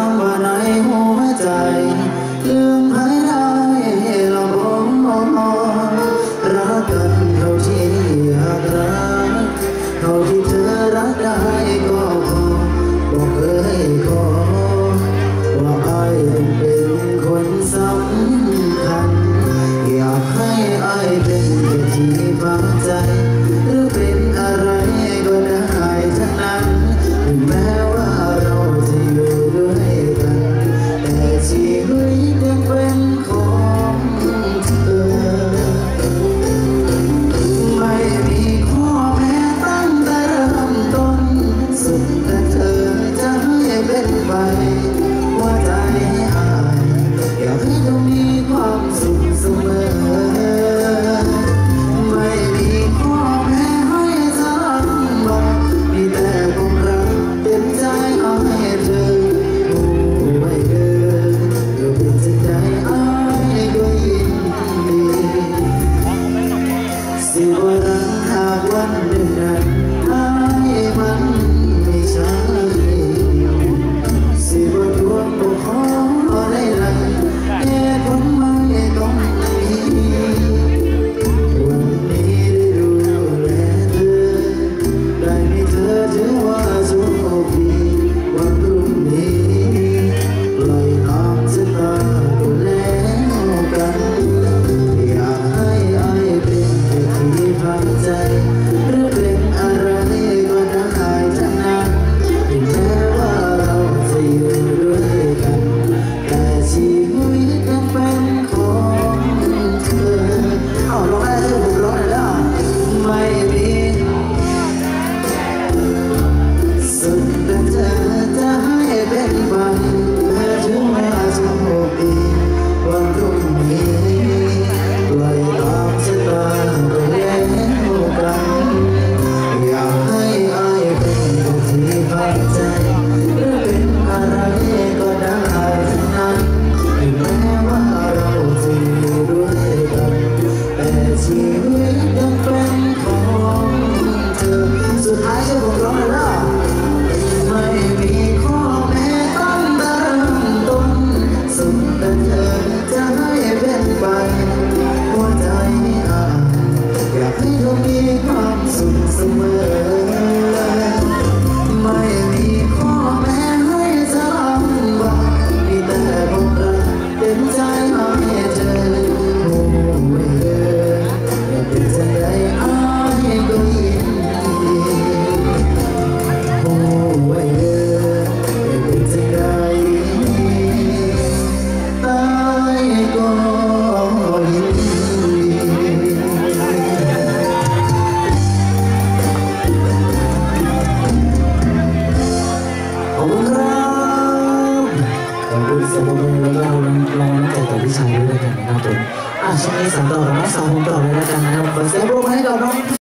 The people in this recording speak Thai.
ว่าในหัวใจลืมให้ได้ละรักกันเท่าที่อยากรักเท่าที่เธอรักได้ก็พอบอกเคยขอว่าไอ้ต้องเป็นคนสำคัญอยากให้ไอ้เป็นแค่ที่พักใจหรือเป็นอะไรก็ได้ทั้งนั้นถึงแม้ว่าเราจะอยู่ด้วยกันแต่ชีวิตยังเป็นของเธอไม่มีข้อแม้ตั้งแต่เริ่มต้นสุดแต่เธอจะให้เป็นไปว่าใจอายอยากให้ต้องมีความสุขเสมอไม่มีข้อแม้ให้เธอลำบากมีแต่ความรักเต็มใจให้เธอไม่เดินเธอเป็นใจอายก็ยินดีสิว่ารักหากวันหนึ่งนั้นอายมันไม่ใช่สิว่าดวงบ่ขอได้เลยเหตุผลไม่ต้องมีวันนี้ได้ดูแลเธอได้มีเธอถือว่าโชคดีวันพรุ่งนี้ปล่อยน้ำจะตาดูแลกันอยากให้อายเป็นแค่ที่พักใจหรือเป็นอะไรก็ได้ทั้งนั้นถึงแม้ว่าเราจะอยู่ด้วยกันแต่ชีวิตยังเป็นของเธอเอาร้องได้ที่ผมร้องได้แล้วไม่มีสุดแต่เธอจะให้เป็นไปแม้ถึงแม้จะโชคดีวันพรุ่งนี้ปล่อยตามชะตาไปแล้วกันอยากให้อายเป็นคนที่พักใจหรือเป็นอะไรก็ได้ทั้งนั้นถึงแม้ว่าเราจะอยู่ด้วยกันแต่ชีวิตยังเป็นของเธอสุดท้ายช่วยผมร้องหน่อยนะไม่มีข้อแม้ตั้งแต่เริ่มต้นสุดแต่เธอจะให้เป็นไปหัวใจอายอยากให้เธอมีความสุขเสมอไม่มีข้อแม้ให้เธอลำบากมีแต่ความรักเต็มใจให้เธอโอ้ไม่เดินอย่าเป็นใจใดอายก็ยินดีโอ้ไม่เดินอย่าเป็นใจใดอายก็ยินดีขอบคุณครับขอบคุณสำหรับวันนี้แล้วก็ลองใจต่อพี่ชายด้วยกันนะครับผมช่วงนี้สามต่อเราไม่สามผมต่อเลยแล้วกันนะครับขอเสียงปรบมือให้กับน้อง